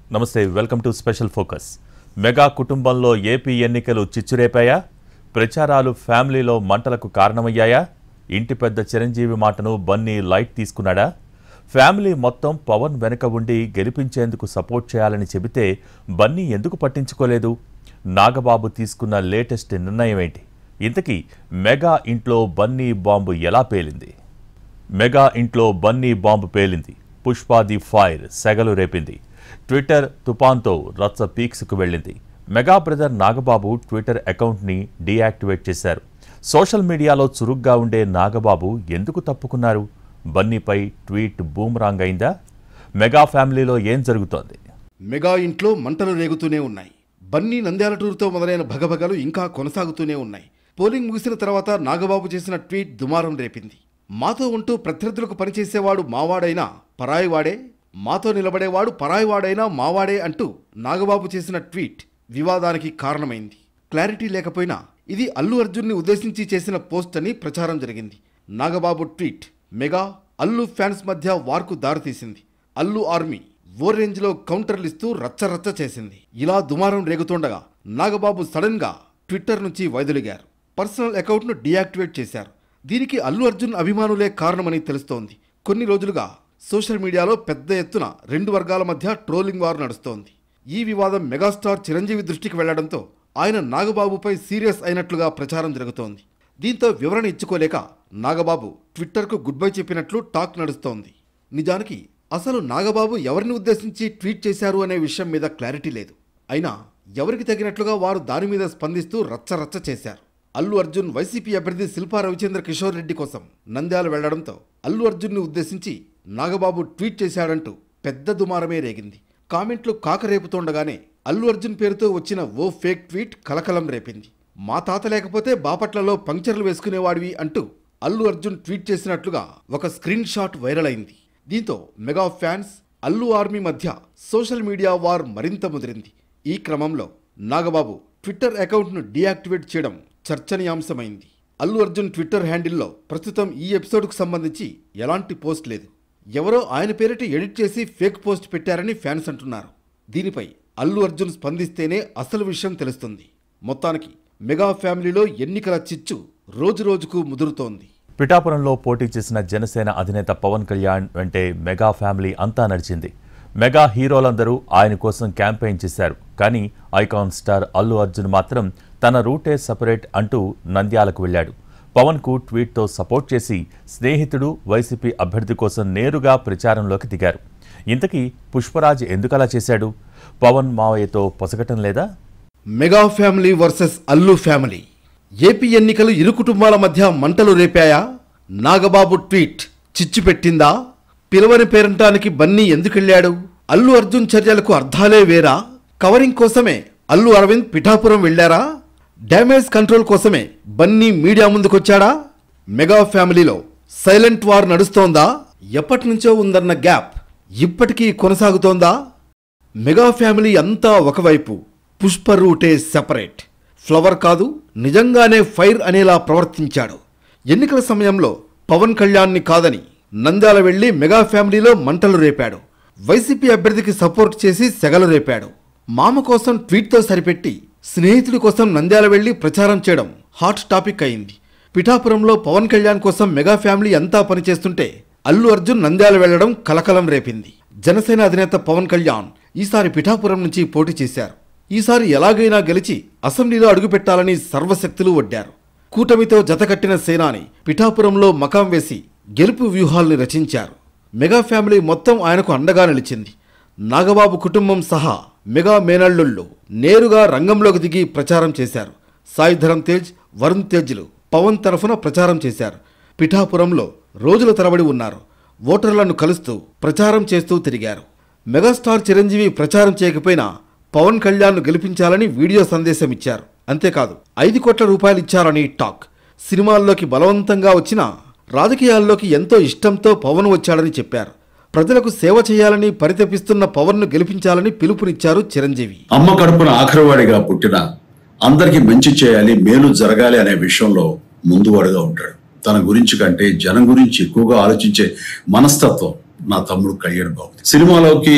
నమస్తే welcome to special focus. Mega కుటుంబంలో AP ఎన్నికలు చిచ్చురేపాయా? ప్రచారాలు ఫ్యామిలీలో మంటలకు కారణమయ్యాయా? ఇంటి పెద్ద చిరంజీవి మాటను బన్నీ లైట్ తీసుకున్నాడా? ఫ్యామిలీ మొత్తం పవన్ వెనుక ఉండి గెలిపించేందుకు సపోర్ట్ చేయాలని చెబితే బన్నీ ఎందుకు పట్టించుకోలేదు? నాగబాబు తీసుకున్న లేటెస్ట్ నిర్ణయం ఏంటి? ఇంతకీ మెగా ఇంట్లో బన్నీ బాంబు ఎలా పేలింది? మెగా ఇంట్లో బన్నీ బాంబు పేలింది. పుష్పాది ఫైర్ సెగలు రేపింది. ట్విట్టర్ తుపాన్తో రచ్చ పీక్స్కు వెళ్ళింది. మెగా బ్రదర్ నాగబాబు ట్విట్టర్ అకౌంట్ని డీయాక్టివేట్ చేశారు. సోషల్ మీడియాలో చురుగ్గా ఉండే నాగబాబు ఎందుకు తప్పుకున్నారు? బన్నీపై ట్వీట్ బూమరాంగ్ అయిందా? మెగా ఫ్యామిలీలో ఏం జరుగుతోంది? మెగా ఇంట్లో మంటలు రేగుతూనే ఉన్నాయి. బన్నీ నంద్యాల టూర్తో మొదలైన భగభగలు ఇంకా కొనసాగుతూనే ఉన్నాయి. పోలింగ్ ముగిసిన తర్వాత నాగబాబు చేసిన ట్వీట్ దుమారం రేపింది. మాతో ఉంటూ ప్రత్యర్థులకు పనిచేసేవాడు మావాడైనా పరాయివాడే, మాతో నిలబడేవాడు పరాయివాడైనా మావాడే అంటూ నాగబాబు చేసిన ట్వీట్ వివాదానికి కారణమైంది. క్లారిటీ లేకపోయినా ఇది అల్లు అర్జున్ని ఉద్దేశించి చేసిన పోస్ట్ అని ప్రచారం జరిగింది. Nagababu tweet mega Allu fans మధ్య వార్కు దారితీసింది. అల్లు ఆర్మీ ఓ రేంజ్లో కౌంటర్లిస్తూ రచ్చరచ్చ చేసింది. ఇలా దుమారం రేగుతుండగా నాగబాబు సడన్ గా ట్విట్టర్ నుంచి వైదొలిగారు. పర్సనల్ అకౌంట్ను డీయాక్టివేట్ చేశారు. దీనికి అల్లు అర్జున్ అభిమానులే కారణమని తెలుస్తోంది. కొన్ని రోజులుగా సోషల్ మీడియాలో పెద్ద ఎత్తున రెండు వర్గాల మధ్య ట్రోలింగ్ వార్ నడుస్తోంది. ఈ వివాదం మెగాస్టార్ చిరంజీవి దృష్టికి వెళ్లడంతో ఆయన నాగబాబుపై సీరియస్ అయినట్లుగా ప్రచారం జరుగుతోంది. దీంతో వివరణ ఇచ్చుకోలేక నాగబాబు ట్విట్టర్కు గుడ్ బై చెప్పినట్లు టాక్ నడుస్తోంది. నిజానికి అసలు నాగబాబు ఎవరిని ఉద్దేశించి ట్వీట్ చేశారు అనే విషయం మీద క్లారిటీ లేదు. అయినా ఎవరికి తగినట్లుగా వారు దాని మీద స్పందిస్తూ రచ్చరచ్చ చేశారు. అల్లు అర్జున్ వైసీపీ అభ్యర్థి శిల్పా రవిచంద్ర కిషోర్ రెడ్డి కోసం నంద్యాల వెళ్లడంతో అల్లు అర్జున్ని ఉద్దేశించి నాగబాబు ట్వీట్ చేశాడంటూ పెద్ద దుమారమే రేగింది. కామెంట్లు కాకరేపుతుండగానే అల్లు అర్జున్ పేరుతో వచ్చిన ఓ ఫేక్ ట్వీట్ కలకలం రేపింది. మా తాత లేకపోతే బాపట్లలో పంక్చర్లు వేసుకునేవాడివి అంటూ అల్లు అర్జున్ ట్వీట్ చేసినట్లుగా ఒక స్క్రీన్ షాట్ వైరల్ అయింది. దీంతో మెగా ఫ్యాన్స్ అల్లు ఆర్మీ మధ్య సోషల్ మీడియా వార్ మరింత ముదిరింది. ఈ క్రమంలో నాగబాబు ట్విట్టర్ అకౌంట్ను డీయాక్టివేట్ చేయడం చర్చనీయాంశమైంది. అల్లు అర్జున్ ట్విట్టర్ హ్యాండిల్లో ప్రస్తుతం ఈ ఎపిసోడ్కు సంబంధించి ఎలాంటి పోస్ట్ లేదు. ఎవరో ఆయన పేరిట ఎడిట్ చేసి ఫేక్ పోస్ట్ పెట్టారని ఫ్యాన్స్ అంటున్నారు. దీనిపై అల్లు అర్జున్ స్పందిస్తేనే అసలు విషయం తెలుస్తుంది. మొత్తానికి మెగా ఫ్యామిలీలో ఎన్నికల చిచ్చు రోజురోజుకు ముదురుతోంది. పిఠాపురంలో పోటీ చేసిన జనసేన అధినేత పవన్ కళ్యాణ్ వెంటే మెగా ఫ్యామిలీ అంతా నడిచింది. మెగా హీరోలందరూ ఆయన కోసం క్యాంపెయిన్ చేశారు. కానీ ఐకాన్ స్టార్ అల్లు అర్జున్ మాత్రం తన రూటే సపరేట్ అంటూ నంద్యాలకు వెళ్ళాడు. పవన్కు ట్వీట్తో సపోర్ట్ చేసి స్నేహితుడు వైసీపీ అభ్యర్థి కోసం నేరుగా ప్రచారంలోకి దిగారు. ఇంతకీ పుష్పరాజ్ ఎందుకలా చేశాడు? పవన్ మావయ్యతో పొసగటం లేదా? Mega family versus Allu family. AP ఎన్నికలు ఇరు కుటుంబాల మధ్య మంటలు రేపాయా? నాగబాబు ట్వీట్ చిచ్చు పెట్టిందా? పిలవని పేరంటానికి బన్నీ ఎందుకెళ్లాడు? అల్లు అర్జున్ చర్యలకు అర్థాలే వేరా? కవరింగ్ కోసమే అల్లు అరవింద్ పిఠాపురం వెళ్లారా? డ్యామేజ్ కంట్రోల్ కోసమే బన్నీ మీడియా ముందుకొచ్చాడా? మెగా ఫ్యామిలీలో సైలెంట్ వార్ నడుస్తోందా? ఎప్పటినుంచో ఉందన్న గ్యాప్ ఇప్పటికీ కొనసాగుతోందా? మెగా ఫ్యామిలీ అంతా ఒకవైపు, పుష్ప రూటే సెపరేట్. ఫ్లవర్ కాదు, నిజంగానే ఫైర్ అనేలా ప్రవర్తించాడు. ఎన్నికల సమయంలో పవన్ కళ్యాణ్ని కాదని నంద్యాల వెళ్లి మెగా ఫ్యామిలీలో మంటలు రేపాడు. వైసీపీ అభ్యర్థికి సపోర్ట్ చేసి సెగలు రేపాడు. మామ కోసం ట్వీట్తో సరిపెట్టి స్నేహితుడి కోసం నంద్యాల వెళ్లి ప్రచారం చేయడం హాట్ టాపిక్ అయింది. పిఠాపురంలో పవన్ కళ్యాణ్ కోసం మెగా ఫ్యామిలీ అంతా పనిచేస్తుంటే అల్లు అర్జున్ నంద్యాల వెళ్లడం కలకలం రేపింది. జనసేన అధినేత పవన్ కళ్యాణ్ ఈసారి పిఠాపురం నుంచి పోటీ చేశారు. ఈసారి ఎలాగైనా గెలిచి అసెంబ్లీలో అడుగుపెట్టాలని సర్వశక్తులు ఒడ్డారు. కూటమితో జతకట్టిన సేనాని పిఠాపురంలో మకాం వేసి గెలుపు వ్యూహాల్ని రచించారు. మెగా ఫ్యామిలీ మొత్తం ఆయనకు అండగా నిలిచింది. నాగబాబు కుటుంబం సహా మెగా మేనల్లుళ్ళు నేరుగా రంగంలోకి దిగి ప్రచారం చేశారు. సాయిధరం తేజ్, వరుణ్ తేజ్లు పవన్ తరఫున ప్రచారం చేశారు. పిఠాపురంలో రోజుల తరబడి ఉన్నారు. ఓటర్లను కలుస్తూ ప్రచారం చేస్తూ తిరిగారు. మెగాస్టార్ చిరంజీవి ప్రచారం చేయకపోయినా పవన్ కళ్యాణ్ను గెలిపించాలని వీడియో సందేశం ఇచ్చారు. అంతేకాదు 5 కోట్ల రూపాయలు ఇచ్చారని టాక్. సినిమాల్లోకి బలవంతంగా వచ్చినా రాజకీయాల్లోకి ఎంతో ఇష్టంతో పవన్ వచ్చాడని చెప్పారు. ప్రజలకు సేవ చేయాలని పరితపిస్తున్న పవన్ను గెలిపించాలని పిలుపునిచ్చారు చిరంజీవి. అమ్మ కడుపున ఆఖరివాడిగా పుట్టిన అందరికీ మంచి చేయాలి, మేలు జరగాలి అనే విషయంలో ముందువాడుగా ఉంటాడు. తన గురించి కంటే జనం గురించి ఎక్కువగా ఆలోచించే మనస్తత్వం నా తమ్ముడు కళ్యాణ్ బాబు. సినిమాలోకి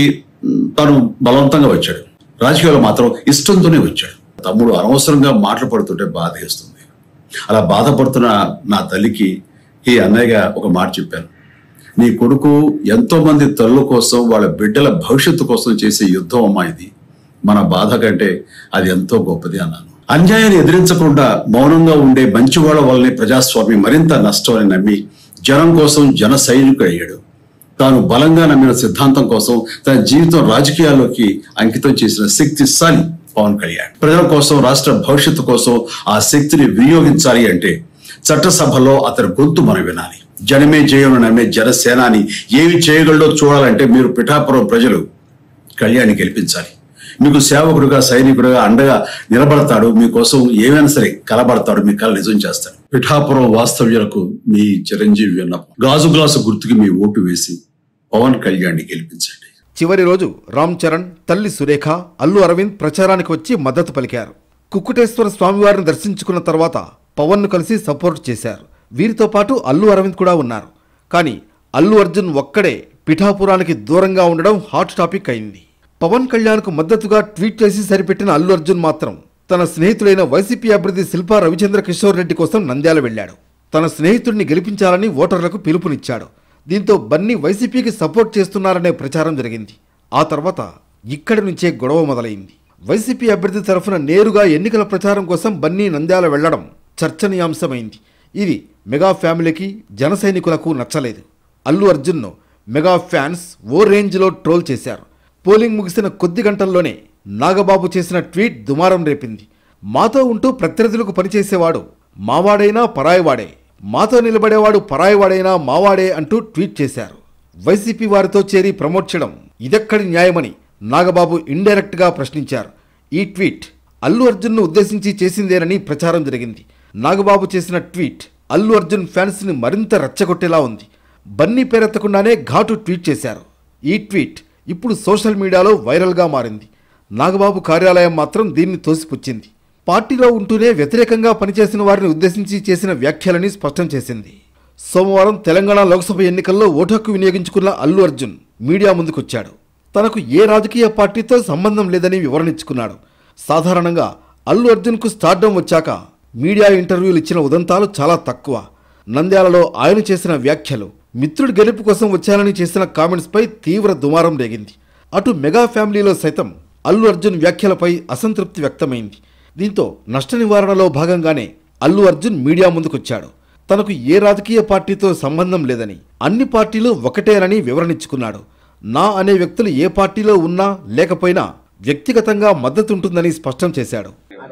తను బలవంతంగా వచ్చాడు. రాజకీయాల్లో మాత్రం ఇష్టంతోనే వచ్చాడు. తమ్ముడు అనవసరంగా మాటలు పడుతుంటే బాధేస్తుంది. అలా బాధపడుతున్న నా తల్లికి ఈ అన్నయ్యగా ఒక మాట చెప్పాను. నీ కొడుకు ఎంతో మంది తల్లుల కోసం, వాళ్ళ బిడ్డల భవిష్యత్తు కోసం చేసే యుద్ధం అమ్మా ఇది. మన బాధ కంటే అది ఎంతో గొప్పది అన్నాను. అన్యాయాన్ని ఎదిరించకుండా మౌనంగా ఉండే మంచివాళ్ల వల్లనే ప్రజాస్వామ్యం మరింత నష్టం అని నమ్మి జనం కోసం జన సైనికుడు అయ్యాడు. తాను బలంగా నమ్మిన సిద్ధాంతం కోసం తన జీవితం రాజకీయాల్లోకి అంకితం చేసిన శక్తిశాలి పవన్ కళ్యాణ్. ప్రజల కోసం, రాష్ట్ర భవిష్యత్తు కోసం ఆ శక్తిని వినియోగించాలి అంటే చట్టసభలో అతని గొంతు మనం వినాలి. జనమే జయం నమ్మే జనసేనాని ఏమి చేయగలడో చూడాలంటే మీరు పిఠాపురం ప్రజలు కళ్యాణ్ని గెలిపించాలి. మీకు సేవకుడుగా, సైనికుడుగా అండగా నిలబడతాడు. మీకోసం ఏమైనా సరే కలబడతాడు. మీ కళ నిజం చేస్తాడు. పిఠాపురం వాస్తవ్యులకు మీ చిరంజీవి విన్నపం. గాజు గ్లాసు గుర్తుకి మీ ఓటు వేసి పవన్ కళ్యాణ్ని గెలిపించండి. చివరి రోజు రామ్ చరణ్, తల్లి సురేఖ, అల్లు అరవింద్ ప్రచారానికి వచ్చి మద్దతు పలికారు. కుక్కుటేశ్వర స్వామివారిని దర్శించుకున్న తర్వాత పవన్ను కలిసి సపోర్ట్ చేశారు. వీరితో పాటు అల్లు అరవింద్ కూడా ఉన్నారు. కానీ అల్లు అర్జున్ ఒక్కడే పిఠాపురానికి దూరంగా ఉండడం హాట్ టాపిక్ అయింది. పవన్ కళ్యాణ్కు మద్దతుగా ట్వీట్ చేసి సరిపెట్టిన అల్లు అర్జున్ మాత్రం తన స్నేహితుడైన వైసీపీ అభ్యర్థి శిల్పా రవిచంద్ర కిషోర్ రెడ్డి కోసం నంద్యాల వెళ్లాడు. తన స్నేహితుడిని గెలిపించాలని ఓటర్లకు పిలుపునిచ్చాడు. దీంతో బన్నీ వైసీపీకి సపోర్ట్ చేస్తున్నారనే ప్రచారం జరిగింది. ఆ తర్వాత ఇక్కడి నుంచే గొడవ మొదలైంది. వైసీపీ అభ్యర్థి తరఫున నేరుగా ఎన్నికల ప్రచారం కోసం బన్నీ నంద్యాల వెళ్లడం చర్చనీయాంశమైంది. ఇది మెగా ఫ్యామిలీకి, జన సైనికులకు నచ్చలేదు. అల్లు అర్జున్ను మెగా ఫ్యాన్స్ ఓ రేంజ్లో ట్రోల్ చేశారు. పోలింగ్ ముగిసిన కొద్ది గంటల్లోనే నాగబాబు చేసిన ట్వీట్ దుమారం రేపింది. మాతో ఉంటూ ప్రత్యర్థులకు పనిచేసేవాడు మావాడైనా పరాయివాడే, మాతో నిలబడేవాడు పరాయివాడైనా మావాడే అంటూ ట్వీట్ చేశారు. వైసీపీ వారితో చేరి ప్రమోట్ చేయడం ఇదెక్కడి న్యాయమని నాగబాబు ఇండైరెక్ట్గా ప్రశ్నించారు. ఈ ట్వీట్ అల్లు అర్జున్ను ఉద్దేశించి చేసిందేనని ప్రచారం జరిగింది. నాగబాబు చేసిన ట్వీట్ అల్లు అర్జున్ ఫ్యాన్స్ని మరింత రెచ్చగొట్టేలా ఉంది. బన్నీ పేరెత్తకుండానే ఘాటు ట్వీట్ చేశారు. ఈ ట్వీట్ ఇప్పుడు సోషల్ మీడియాలో వైరల్గా మారింది. నాగబాబు కార్యాలయం మాత్రం దీన్ని తోసిపుచ్చింది. పార్టీలో ఉంటూనే వ్యతిరేకంగా పనిచేసిన వారిని ఉద్దేశించి చేసిన వ్యాఖ్యలని స్పష్టం చేసింది. సోమవారం తెలంగాణ లోక్సభ ఎన్నికల్లో ఓటు హక్కు వినియోగించుకున్న అల్లు అర్జున్ మీడియా ముందుకొచ్చాడు. తనకు ఏ రాజకీయ పార్టీతో సంబంధం లేదని వివరణించుకున్నాడు. సాధారణంగా అల్లు అర్జున్కు స్టార్డమ్ వచ్చాక మీడియా ఇంటర్వ్యూలు ఇచ్చిన ఉదంతాలు చాలా తక్కువ. నంద్యాలలో ఆయన చేసిన వ్యాఖ్యలు, మిత్రుడి గెలుపు కోసం వచ్చానని చేసిన కామెంట్స్పై తీవ్ర దుమారం రేగింది. అటు మెగా ఫ్యామిలీలో సైతం అల్లు అర్జున్ వ్యాఖ్యలపై అసంతృప్తి వ్యక్తమైంది. దీంతో నష్ట నివారణలో భాగంగానే అల్లు అర్జున్ మీడియా ముందుకొచ్చాడు. తనకు ఏ రాజకీయ పార్టీతో సంబంధం లేదని, అన్ని పార్టీలు ఒకటేనని వివరణించుకున్నాడు. నా అనే వ్యక్తులు ఏ పార్టీలో ఉన్నా లేకపోయినా వ్యక్తిగతంగా మద్దతుంటుందని స్పష్టం చేశాడు.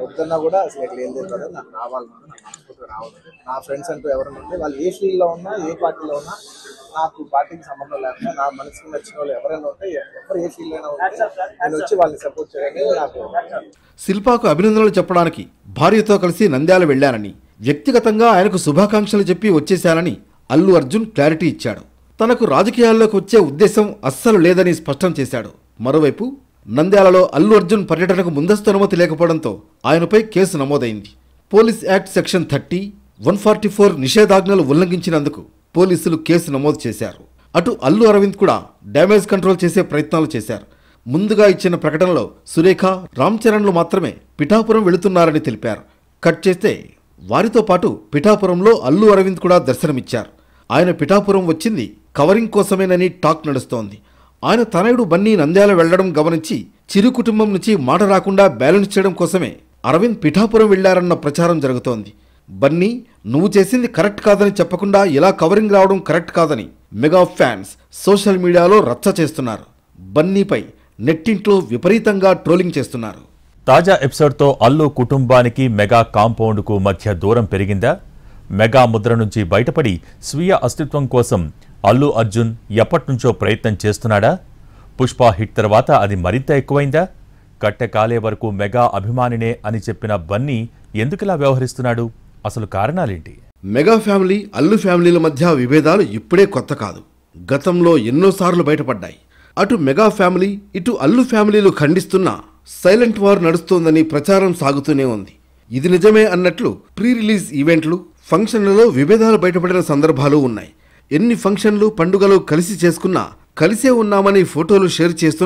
నా ఫ్రెండ్స్ అంటూ ఎవరైనా ఉంటే వాళ్ళు ఏ ఫీల్డ్లో ఉన్నా, ఏ పార్టీలో ఉన్నా, నాకు పార్టీకి సంబంధం లేకుండా నా మనసుకు నచ్చిన వాళ్ళు ఎవరైనా ఉంటే, ఎవరు ఏ ఫీల్డ్ అయినా ఉంటే నేను వచ్చి వాళ్ళని సపోర్ట్ చేయాలని నాకు. శిల్పాకు అభినందనలు చెప్పడానికి భార్యతో కలిసి నంద్యాల వెళ్లానని, వ్యక్తిగతంగా ఆయనకు శుభాకాంక్షలు చెప్పి వచ్చేశానని అల్లు అర్జున్ క్లారిటీ ఇచ్చాడు. తనకు రాజకీయాల్లోకి వచ్చే ఉద్దేశం అస్సలు లేదని స్పష్టం చేశాడు. మరోవైపు నంద్యాలలో అల్లు అర్జున్ పర్యటనకు ముందస్తు అనుమతి లేకపోవడంతో ఆయనపై కేసు నమోదైంది. పోలీస్ యాక్ట్ సెక్షన్ 30, 144 నిషేధాజ్ఞలు ఉల్లంఘించినందుకు పోలీసులు కేసు నమోదు చేశారు. అటు అల్లు అరవింద్ కూడా డ్యామేజ్ కంట్రోల్ చేసే ప్రయత్నాలు చేశారు. ముందుగా ఇచ్చిన ప్రకటనలో సురేఖ, రామ్ చరణ్లు మాత్రమే పిఠాపురం వెళుతున్నారని తెలిపారు. కట్ చేస్తే వారితో పాటు పిఠాపురంలో అల్లు అరవింద్ కూడా దర్శనమిచ్చారు. ఆయన పిఠాపురం వచ్చింది కవరింగ్ కోసమేనని టాక్ నడుస్తోంది. ఆయన తనయుడు బన్నీ నంద్యాల వెళ్లడం గమనించి చిరు కుటుంబం నుంచి మాట రాకుండా బ్యాలెన్స్ చేయడం కోసమే అరవింద్ పిఠాపురం వెళ్లారన్న ప్రచారం జరుగుతోంది. బన్నీ నువ్వు చేసింది కరెక్ట్ కాదని చెప్పకుండా ఇలా కవరింగ్ రావడం కరెక్ట్ కాదని మెగా ఫ్యాన్స్ సోషల్ మీడియాలో రచ్చ చేస్తున్నారు. బన్నీపై నెట్టింట్లో విపరీతంగా ట్రోలింగ్ చేస్తున్నారు. తాజా ఎపిసోడ్తో అల్లు కుటుంబానికి మెగా కాంపౌండ్కు మధ్య దూరం పెరిగిందా? మెగా ముద్ర నుంచి బయటపడి స్వీయ అస్తిత్వం కోసం అల్లు అర్జున్ ఎప్పటినుంచో ప్రయత్నం చేస్తున్నాడా? పుష్ప హిట్ తర్వాత అది మరింత ఎక్కువైందా? కట్టె కాలే వరకు మెగా అభిమానినే అని చెప్పిన బన్నీ ఎందుకులా వ్యవహరిస్తున్నాడు? అసలు కారణాలేంటి? మెగా ఫ్యామిలీ, అల్లు ఫ్యామిలీల మధ్య విభేదాలు ఇప్పుడే కొత్త కాదు. గతంలో ఎన్నోసార్లు బయటపడ్డాయి. అటు మెగా ఫ్యామిలీ, ఇటు అల్లు ఫ్యామిలీలు ఖండిస్తున్నా సైలెంట్ వార్ నడుస్తోందని ప్రచారం సాగుతూనే ఉంది. ఇది నిజమే అన్నట్లు ప్రీ రిలీజ్ ఈవెంట్లు, ఫంక్షన్లలో విభేదాలు బయటపడిన సందర్భాలు ఉన్నాయి. ఎన్ని ఫంక్షన్లు, పండుగలు కలిసి చేసుకున్నా, కలిసే ఉన్నామని ఫోటోలు షేర్ చేస్తున్నా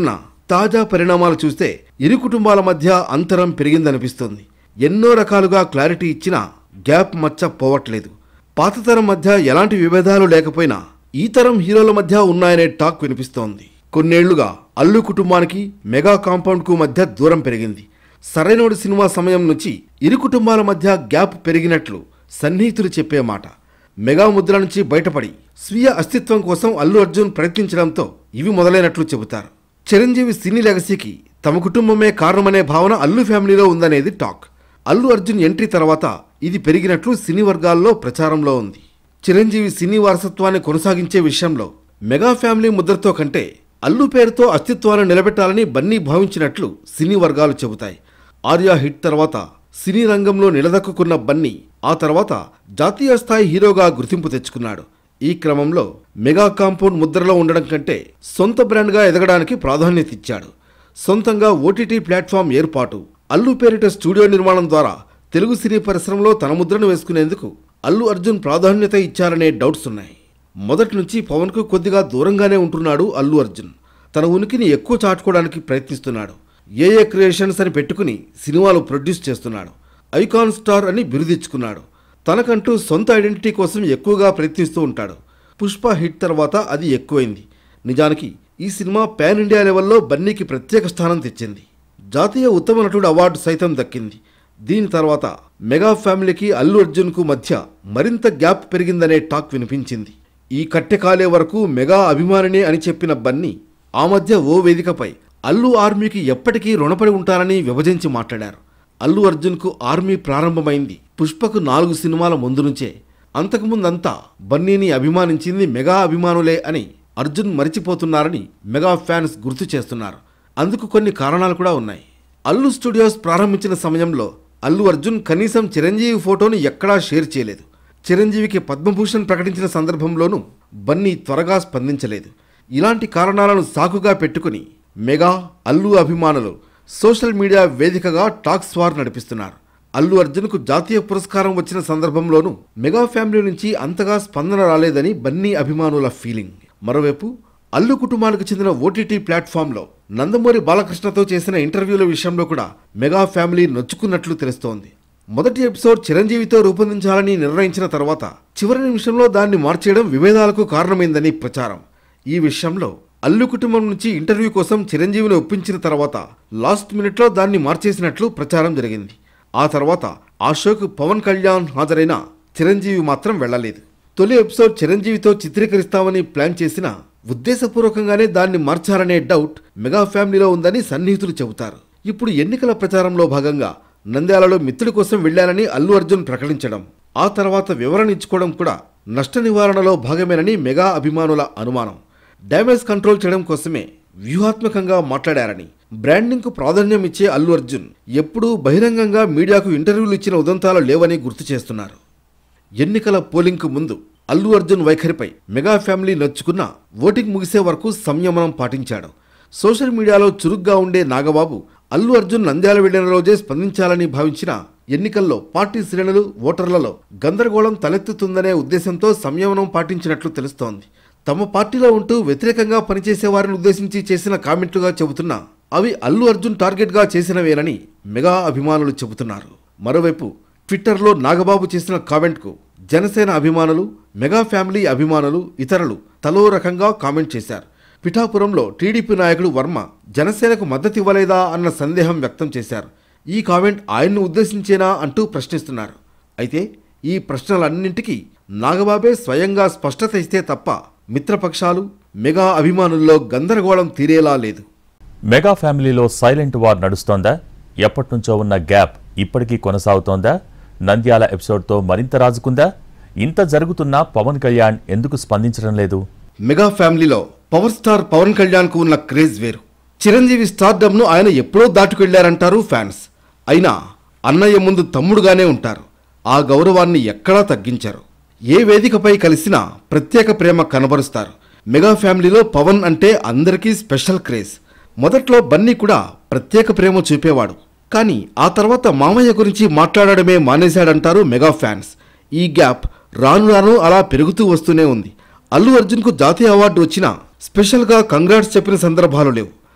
తాజా పరిణామాలు చూస్తే ఇరు కుటుంబాల మధ్య అంతరం పెరిగిందనిపిస్తోంది. ఎన్నో రకాలుగా క్లారిటీ ఇచ్చినా గ్యాప్ మచ్చ పోవట్లేదు. పాత తరం మధ్య ఎలాంటి విభేదాలు లేకపోయినా ఈ తరం హీరోల మధ్య ఉన్నాయనే టాక్ వినిపిస్తోంది. కొన్నేళ్లుగా అల్లు కుటుంబానికి మెగా కాంపౌండ్ కు మధ్య దూరం పెరిగింది. సరైనోడు సినిమా సమయం నుంచి ఇరు కుటుంబాల మధ్య గ్యాప్ పెరిగినట్లు సన్నిహితులు చెప్పే మాట. మెగా ముద్ర నుంచి బయటపడి స్వీయ అస్తిత్వం కోసం అల్లు అర్జున్ ప్రయత్నించడంతో ఇవి మొదలైనట్లు చెబుతారు. చిరంజీవి సినీ లెగసీకి తమ కుటుంబమే కారణమనే భావన అల్లు ఫ్యామిలీలో ఉందనేది టాక్. అల్లు అర్జున్ ఎంట్రీ తర్వాత ఇది పెరిగినట్లు సినీ వర్గాల్లో ప్రచారంలో ఉంది. చిరంజీవి సినీ వారసత్వాన్ని కొనసాగించే విషయంలో మెగా ఫ్యామిలీ ముద్రతో కంటే అల్లు పేరుతో అస్తిత్వాన్ని నిలబెట్టాలని బన్నీ భావించినట్లు సినీ వర్గాలు చెబుతాయి. ఆర్యా హిట్ తర్వాత సినీ రంగంలో నిలదొక్కున్న బన్నీ ఆ తర్వాత జాతీయ స్థాయి హీరోగా గుర్తింపు తెచ్చుకున్నాడు. ఈ క్రమంలో మెగా కాంపౌండ్ ముద్రలో ఉండడం కంటే సొంత బ్రాండ్గా ఎదగడానికి ప్రాధాన్యత ఇచ్చాడు. సొంతంగా ఓటీటీ ప్లాట్ఫామ్ ఏర్పాటు, అల్లు పేరిట స్టూడియో నిర్మాణం ద్వారా తెలుగు సినీ పరిశ్రమలో తన ముద్రను వేసుకునేందుకు అల్లు అర్జున్ ప్రాధాన్యత ఇచ్చారనే డౌట్స్ ఉన్నాయి. మొదటి నుంచి పవన్కు కొద్దిగా దూరంగానే ఉంటున్నాడు అల్లు అర్జున్. తన ఉనికిని ఎక్కువ చాటుకోవడానికి ప్రయత్నిస్తున్నాడు. ఏఏ క్రియేషన్స్ అని పెట్టుకుని సినిమాలు ప్రొడ్యూస్ చేస్తున్నాడు. ఐకాన్ స్టార్ అని బిరుదిచ్చుకున్నాడు. తనకంటూ సొంత ఐడెంటిటీ కోసం ఎక్కువగా ప్రయత్నిస్తూ ఉంటాడు. పుష్ప హిట్ తర్వాత అది ఎక్కువైంది. నిజానికి ఈ సినిమా పాన్ ఇండియా లెవెల్లో బన్నీకి ప్రత్యేక స్థానం తెచ్చింది. జాతీయ ఉత్తమ నటుడు అవార్డు సైతం దక్కింది. దీని తర్వాత మెగా ఫ్యామిలీకి అల్లు అర్జున్కు మధ్య మరింత గ్యాప్ పెరిగిందనే టాక్ వినిపించింది. ఈ కట్టెకాలే వరకు మెగా అభిమానినే అని చెప్పిన బన్నీ ఆ మధ్య ఓ వేదికపై అల్లు ఆర్మీకి ఎప్పటికీ రుణపడి ఉంటారని విభజించి మాట్లాడారు. అల్లు అర్జున్కు ఆర్మీ ప్రారంభమైంది పుష్పకు 4 సినిమాల ముందు నుంచే. అంతకుముందంతా బన్నీని అభిమానించింది మెగా అభిమానులే అని అర్జున్ మరిచిపోతున్నారని మెగా ఫ్యాన్స్ గుర్తు చేస్తున్నారు. అందుకు కొన్ని కారణాలు కూడా ఉన్నాయి. అల్లు స్టూడియోస్ ప్రారంభించిన సమయంలో అల్లు అర్జున్ కనీసం చిరంజీవి ఫోటోను ఎక్కడా షేర్ చేయలేదు. చిరంజీవికి పద్మభూషణ్ ప్రకటించిన సందర్భంలోనూ బన్నీ త్వరగా స్పందించలేదు. ఇలాంటి కారణాలను సాకుగా పెట్టుకుని మెగా అల్లు అభిమానులు సోషల్ మీడియా వేదికగా టాక్స్ వార్ నడిపిస్తున్నారు. అల్లు అర్జున్కు జాతీయ పురస్కారం వచ్చిన సందర్భంలోనూ మెగా ఫ్యామిలీ నుంచి అంతగా స్పందన రాలేదని బన్నీ అభిమానుల ఫీలింగ్. మరోవైపు అల్లు కుటుంబానికి చెందిన ఓటీటీ ప్లాట్ఫామ్లో నందమూరి బాలకృష్ణతో చేసిన ఇంటర్వ్యూల విషయంలో కూడా మెగా ఫ్యామిలీ నొచ్చుకున్నట్లు తెలుస్తోంది. మొదటి ఎపిసోడ్ చిరంజీవితో రూపొందించాలని నిర్ణయించిన తర్వాత చివరి నిమిషంలో దాన్ని మార్చేయడం విభేదాలకు కారణమైందని ప్రచారం. ఈ విషయంలో అల్లు కుటుంబం నుంచి ఇంటర్వ్యూ కోసం చిరంజీవిని ఒప్పించిన తర్వాత లాస్ట్ మినిట్లో దాన్ని మార్చేసినట్లు ప్రచారం జరిగింది. ఆ తర్వాత ఆ షోకు పవన్ కళ్యాణ్ హాజరైన చిరంజీవి మాత్రం వెళ్లలేదు. తొలి ఎపిసోడ్ చిరంజీవితో చిత్రీకరిస్తామని ప్లాన్ చేసినా ఉద్దేశపూర్వకంగానే దాన్ని మార్చారనే డౌట్ మెగా ఫ్యామిలీలో ఉందని సన్నిహితులు చెబుతారు. ఇప్పుడు ఎన్నికల ప్రచారంలో భాగంగా నంద్యాలలో మిత్రుడి కోసం వెళ్లాలని అల్లు అర్జున్ ప్రకటించడం, ఆ తర్వాత వివరణ ఇచ్చుకోవడం కూడా నష్ట నివారణలో భాగమేనని మెగా అభిమానుల అనుమానం. డ్యామేజ్ కంట్రోల్ చేయడం కోసమే వ్యూహాత్మకంగా మాట్లాడారని, బ్రాండింగ్కు ప్రాధాన్యం ఇచ్చే అల్లు అర్జున్ ఎప్పుడూ బహిరంగంగా మీడియాకు ఇంటర్వ్యూలు ఇచ్చిన ఉదంతాలు లేవని గుర్తు చేస్తున్నారు. ఎన్నికల పోలింగ్కు ముందు అల్లు అర్జున్ వైఖరిపై మెగా ఫ్యామిలీ నొచ్చుకున్న ఓటింగ్ ముగిసే వరకు సంయమనం పాటించాడు. సోషల్ మీడియాలో చురుగ్గా ఉండే నాగబాబు అల్లు అర్జున్ నంద్యాల వెళ్లిన రోజే స్పందించాలని భావించిన ఎన్నికల్లో పార్టీ శ్రేణులు, ఓటర్లలో గందరగోళం తలెత్తుతుందనే ఉద్దేశంతో సంయమనం పాటించినట్లు తెలుస్తోంది. తమ పార్టీలో ఉంటూ వ్యతిరేకంగా పనిచేసే వారిని ఉద్దేశించి చేసిన కామెంట్లుగా చెబుతున్నా అవి అల్లు అర్జున్ టార్గెట్గా చేసినవేనని మెగా అభిమానులు చెబుతున్నారు. మరోవైపు ట్విట్టర్లో నాగబాబు చేసిన కామెంట్కు జనసేన అభిమానులు, మెగా ఫ్యామిలీ అభిమానులు, ఇతరులు తలో రకంగా కామెంట్ చేశారు. పిఠాపురంలో టీడీపీ నాయకుడు వర్మ జనసేనకు మద్దతు ఇవ్వలేదా అన్న సందేహం వ్యక్తం చేశారు. ఈ కామెంట్ ఆయన్ను ఉద్దేశించేనా అంటూ ప్రశ్నిస్తున్నారు. అయితే ఈ ప్రశ్నలన్నింటికీ నాగబాబే స్వయంగా స్పష్టత ఇస్తే తప్ప మిత్రపక్షాలు, మెగా అభిమానుల్లో గందరగోళం తీరేలా లేదు. మెగా ఫ్యామిలీలో సైలెంట్ వార్ నడుస్తోందా? ఎప్పటినుంచో ఉన్న గ్యాప్ ఇప్పటికీ కొనసాగుతోందా? నంద్యాల ఎపిసోడ్తో మరింత రాజుకుందా? ఇంత జరుగుతున్నా పవన్ కళ్యాణ్ ఎందుకు స్పందించడం లేదు? మెగా ఫ్యామిలీలో పవర్ స్టార్ పవన్ కళ్యాణ్కు ఉన్న క్రేజ్ వేరు. చిరంజీవి స్టార్డమ్ను ఆయన ఎప్పుడో దాటుకెళ్లారంటారు ఫ్యాన్స్. అయినా అన్నయ్య ముందు తమ్ముడుగానే ఉంటారు. ఆ గౌరవాన్ని ఎక్కడా తగ్గించారు. ఏ వేదికపై కలిసినా ప్రత్యేక ప్రేమ కనబరుస్తారు. మెగా ఫ్యామిలీలో పవన్ అంటే అందరికీ స్పెషల్ క్రేజ్. మొదట్లో బన్నీ కూడా ప్రత్యేక ప్రేమ చూపేవాడు. కానీ ఆ తర్వాత మామయ్య గురించి మాట్లాడడమే మానేశాడంటారు మెగా ఫ్యాన్స్. ఈ గ్యాప్ రాను రాను అలా పెరుగుతూ వస్తూనే ఉంది. అల్లు అర్జున్కు జాతీయ అవార్డు వచ్చినా స్పెషల్గా కంగ్రాట్స్ చెప్పిన సందర్భాలు లేవు.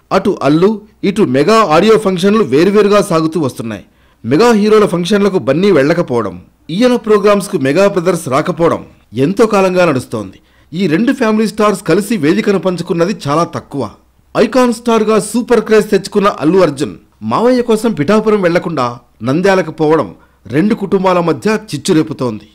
అటు అల్లు ఇటు మెగా ఆడియో ఫంక్షన్లు వేరువేరుగా సాగుతూ వస్తున్నాయి. మెగా హీరోల ఫంక్షన్లకు బన్నీ వెళ్లకపోవడం, ఈయన ప్రోగ్రామ్స్కు మెగా బ్రదర్స్ రాకపోవడం ఎంతో కాలంగా నడుస్తోంది. ఈ రెండు ఫ్యామిలీ స్టార్స్ కలిసి వేదికను పంచుకున్నది చాలా తక్కువ. ఐకాన్ స్టార్గా సూపర్ క్రేజ్ తెచ్చుకున్న అల్లు అర్జున్ మావయ్య కోసం పిఠాపురం వెళ్లకుండా నంద్యాలకు పోవడం రెండు కుటుంబాల మధ్య చిచ్చు రేపుతోంది.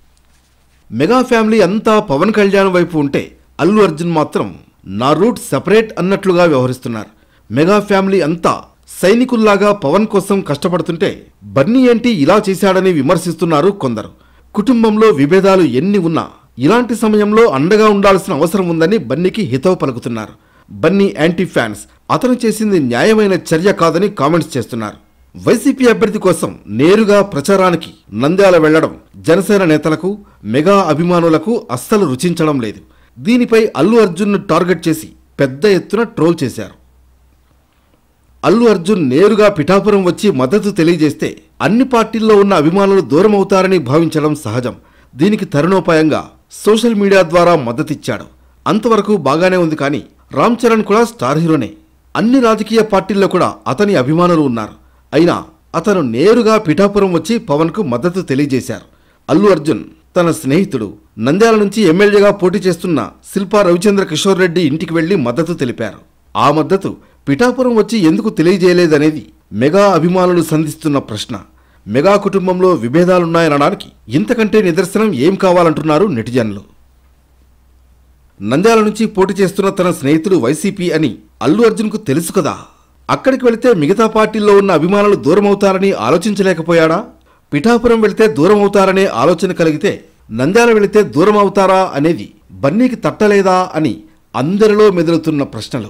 మెగా ఫ్యామిలీ అంతా పవన్ కళ్యాణ్ వైపు ఉంటే అల్లు అర్జున్ మాత్రం నా రూట్ సెపరేట్ అన్నట్లుగా వ్యవహరిస్తున్నారు. మెగా ఫ్యామిలీ అంతా సైనికుల్లాగా పవన్ కోసం కష్టపడుతుంటే బన్నీ ఏంటి ఇలా చేశాడని విమర్శిస్తున్నారు కొందరు. కుటుంబంలో విభేదాలు ఎన్ని ఉన్నా ఇలాంటి సమయంలో అండగా ఉండాల్సిన అవసరం ఉందని బన్నీకి హితవు పలుకుతున్నారు. బన్నీ యాంటీ ఫ్యాన్స్ అతను చేసింది న్యాయమైన చర్య కాదని కామెంట్స్ చేస్తున్నారు. వైసీపీ అభ్యర్థి కోసం నేరుగా ప్రచారానికి నంద్యాల వెళ్లడం జనసేన నేతలకు, మెగా అభిమానులకు అస్సలు రుచించడం లేదు. దీనిపై అల్లు అర్జున్ను టార్గెట్ చేసి పెద్ద ఎత్తున ట్రోల్ చేశారు. అల్లు అర్జున్ నేరుగా పిఠాపురం వచ్చి మద్దతు తెలియజేస్తే అన్ని పార్టీల్లో ఉన్న అభిమానులు దూరం అవుతారని భావించడం సహజం. దీనికి తరుణోపాయంగా సోషల్ మీడియా ద్వారా మద్దతిచ్చాడు. అంతవరకు బాగానే ఉంది. కానీ రామ్ చరణ్ కూడా స్టార్ హీరోనే. అన్ని రాజకీయ పార్టీల్లో కూడా అతని అభిమానులు ఉన్నారు. అయినా అతను నేరుగా పిఠాపురం వచ్చి పవన్కు మద్దతు తెలియజేశారు. అల్లు అర్జున్ తన స్నేహితుడు నంద్యాల నుంచి ఎమ్మెల్యేగా పోటీ చేస్తున్న శిల్పా రవిచంద్ర కిషోర్ రెడ్డి ఇంటికి వెళ్లి మద్దతు తెలిపారు. ఆ మద్దతు పిఠాపురం వచ్చి ఎందుకు తెలియజేయలేదనేది మెగా అభిమానులు సంధిస్తున్న ప్రశ్న. మెగా కుటుంబంలో విభేదాలున్నాయనడానికి ఇంతకంటే నిదర్శనం ఏం కావాలంటున్నారు నెటిజన్లు. నంద్యాల నుంచి పోటీ చేస్తున్న తన స్నేహితుడు వైసీపీ అని అల్లు అర్జున్కు తెలుసు కదా. అక్కడికి వెళితే మిగతా పార్టీల్లో ఉన్న అభిమానులు దూరమవుతారని ఆలోచించలేకపోయాడా? పిఠాపురం వెళితే దూరం అవుతారనే ఆలోచన కలిగితే నంద్యాల వెళితే దూరం అవుతారా అనేది బన్నీకి తట్టలేదా అని అందరిలో మెదులుతున్న ప్రశ్నలు.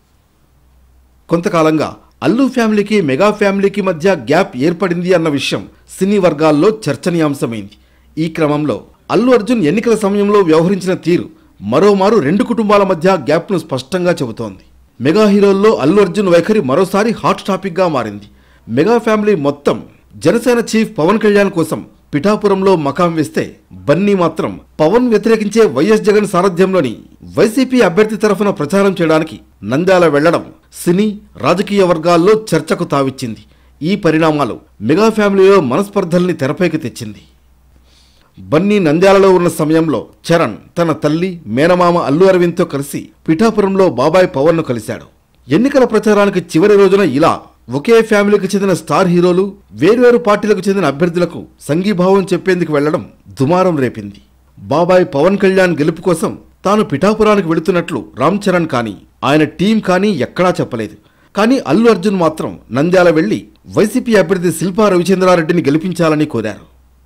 కొంతకాలంగా అల్లు ఫ్యామిలీకి మెగా ఫ్యామిలీకి మధ్య గ్యాప్ ఏర్పడింది అన్న విషయం సినీ వర్గాల్లో చర్చనీయాంశమైంది. ఈ క్రమంలో అల్లు అర్జున్ ఎన్నికల సమయంలో వ్యవహరించిన తీరు మరోమారు రెండు కుటుంబాల మధ్య గ్యాప్ను స్పష్టంగా చెబుతోంది. మెగా హీరోల్లో అల్లు అర్జున్ వైఖరి మరోసారి హాట్ టాపిక్గా మారింది. మెగా ఫ్యామిలీ మొత్తం జనసేన చీఫ్ పవన్ కళ్యాణ్ కోసం పిఠాపురంలో మకాం వేస్తే బన్నీ మాత్రం పవన్ వ్యతిరేకించే వైఎస్ జగన్ సారథ్యంలోని వైసీపీ అభ్యర్థి తరఫున ప్రచారం చేయడానికి నంద్యాల వెళ్లడం సినీ రాజకీయ వర్గాల్లో చర్చకు తావిచ్చింది. ఈ పరిణామాలు మెగా ఫ్యామిలీలో మనస్పర్ధల్ని తెరపైకి తెచ్చింది. బన్నీ నంద్యాలలో ఉన్న సమయంలో చరణ్ తన తల్లి మేనమామ అల్లు అరవింద్తో కలిసి పిఠాపురంలో బాబాయ్ పవన్ను కలిశాడు. ఎన్నికల ప్రచారానికి చివరి రోజున ఇలా ఒకే ఫ్యామిలీకి చెందిన స్టార్ హీరోలు వేర్వేరు పార్టీలకు చెందిన అభ్యర్థులకు సంఘీభావం చెప్పేందుకు వెళ్లడం దుమారం రేపింది. బాబాయ్ పవన్ కళ్యాణ్ గెలుపు కోసం తాను పిఠాపురానికి వెళుతున్నట్లు రామ్ చరణ్ కానీ ఆయన టీం కానీ ఎక్కడా చెప్పలేదు. కానీ అల్లు అర్జున్ మాత్రం నంద్యాల వెళ్లి వైసీపీ అభ్యర్థి శిల్పా రవిచంద్రారెడ్డిని గెలిపించాలని కోరారు.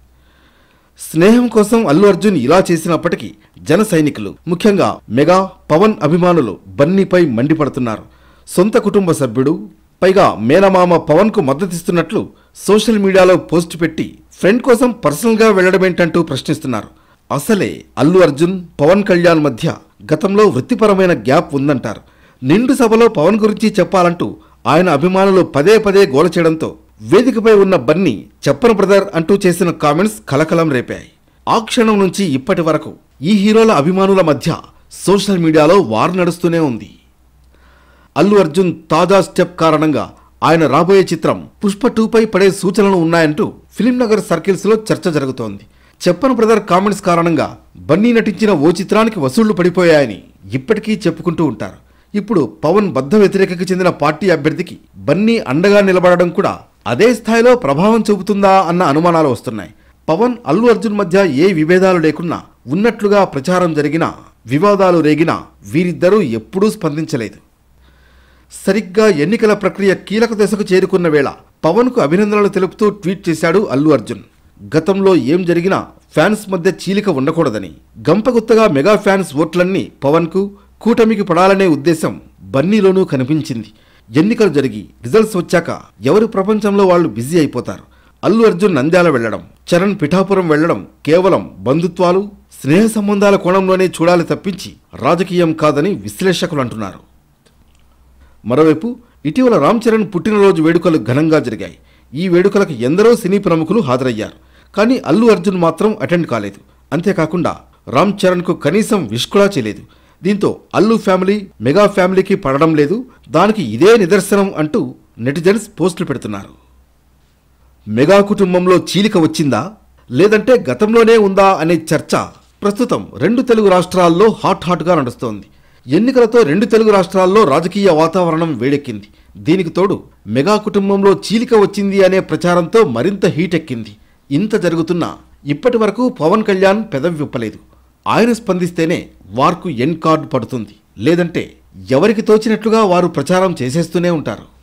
స్నేహం కోసం అల్లు అర్జున్ ఇలా చేసినప్పటికీ జన సైనికులు, ముఖ్యంగా మెగా పవన్ అభిమానులు బన్నీపై మండిపడుతున్నారు. సొంత కుటుంబ సభ్యుడు, పైగా మేనమామ పవన్కు మద్దతిస్తున్నట్లు సోషల్ మీడియాలో పోస్ట్ పెట్టి ఫ్రెండ్ కోసం పర్సనల్గా వెళ్లడమేంటంటూ ప్రశ్నిస్తున్నారు. అసలే అల్లు అర్జున్ పవన్ కళ్యాణ్ మధ్య గతంలో వృత్తిపరమైన గ్యాప్ ఉందంటారు. నిండు సభలో పవన్ గురించి చెప్పాలంటూ ఆయన అభిమానులు పదే పదే గోల చేయడంతో వేదికపై ఉన్న బన్నీ చెప్పను బ్రదర్ అంటూ చేసిన కామెంట్స్ కలకలం రేపాయి. ఆ క్షణం నుంచి ఇప్పటి వరకు ఈ హీరోల అభిమానుల మధ్య సోషల్ మీడియాలో వార్ నడుస్తూనే ఉంది. అల్లు అర్జున్ తాజా స్టెప్ కారణంగా ఆయన రాబోయే చిత్రం పుష్ప 2పై పడే సూచనలు ఉన్నాయంటూ ఫిలిం నగర్ సర్కిల్స్లో చర్చ జరుగుతోంది. చెప్పను బ్రదర్ కామెంట్స్ కారణంగా బన్నీ నటించిన ఓ చిత్రానికి వసూళ్లు పడిపోయాయని ఇప్పటికీ చెప్పుకుంటూ ఉంటారు. ఇప్పుడు పవన్ బద్ధ వ్యతిరేకకు చెందిన పార్టీ అభ్యర్థికి బన్నీ అండగా నిలబడడం కూడా అదే స్థాయిలో ప్రభావం చూపుతుందా అన్న అనుమానాలు వస్తున్నాయి. పవన్ అల్లు అర్జున్ మధ్య ఏ విభేదాలు లేకున్నా ఉన్నట్లుగా ప్రచారం జరిగినా, వివాదాలు రేగినా వీరిద్దరూ ఎప్పుడూ స్పందించలేదు. సరిగ్గా ఎన్నికల ప్రక్రియ కీలక దశకు చేరుకున్న వేళ పవన్కు అభినందనలు తెలుపుతూ ట్వీట్ చేశాడు అల్లు అర్జున్. గతంలో ఏం జరిగినా ఫ్యాన్స్ మధ్య చీలిక ఉండకూడదని, గంపగుత్తగా మెగా ఫ్యాన్స్ ఓట్లన్నీ పవన్కు, కూటమికి పడాలనే ఉద్దేశం బన్నీలోనూ కనిపించింది. ఎన్నికలు జరిగి రిజల్ట్స్ వచ్చాక ఎవరి ప్రపంచంలో వాళ్ళు బిజీ అయిపోతారు. అల్లు అర్జున్ నంద్యాల వెళ్లడం, చరణ్ పిఠాపురం వెళ్లడం కేవలం బంధుత్వాలు, స్నేహ సంబంధాల కోణంలోనే చూడాలి తప్పించి రాజకీయం కాదని విశ్లేషకులు అంటున్నారు. మరోవైపు ఇటీవల రామ్ చరణ్ పుట్టినరోజు వేడుకలు ఘనంగా జరిగాయి. ఈ వేడుకలకు ఎందరో సినీ ప్రముఖులు హాజరయ్యారు. కానీ అల్లు అర్జున్ మాత్రం అటెండ్ కాలేదు. అంతేకాకుండా రామ్ చరణ్కు కనీసం విష్ కూడా చేయలేదు. దీంతో అల్లు ఫ్యామిలీ మెగా ఫ్యామిలీకి పడడం లేదు, దానికి ఇదే నిదర్శనం అంటూ నెటిజన్స్ పోస్టులు పెడుతున్నారు. మెగా కుటుంబంలో చీలిక వచ్చిందా లేదంటే గతంలోనే ఉందా అనే చర్చ ప్రస్తుతం 2 తెలుగు రాష్ట్రాల్లో హాట్గా నడుస్తోంది. ఎన్నికలతో 2 తెలుగు రాష్ట్రాల్లో రాజకీయ వాతావరణం వేడెక్కింది. దీనికి తోడు మెగా కుటుంబంలో చీలిక వచ్చింది అనే ప్రచారంతో మరింత హీట్ ఎక్కింది. ఇంత జరుగుతున్నా ఇప్పటి వరకు పవన్ కళ్యాణ్ పెదవి విప్పలేదు. ఆయన స్పందిస్తేనే వార్కు ఎండ్ కార్డు పడుతుంది, లేదంటే ఎవరికి తోచినట్లుగా వారు ప్రచారం చేసేస్తూనే ఉంటారు.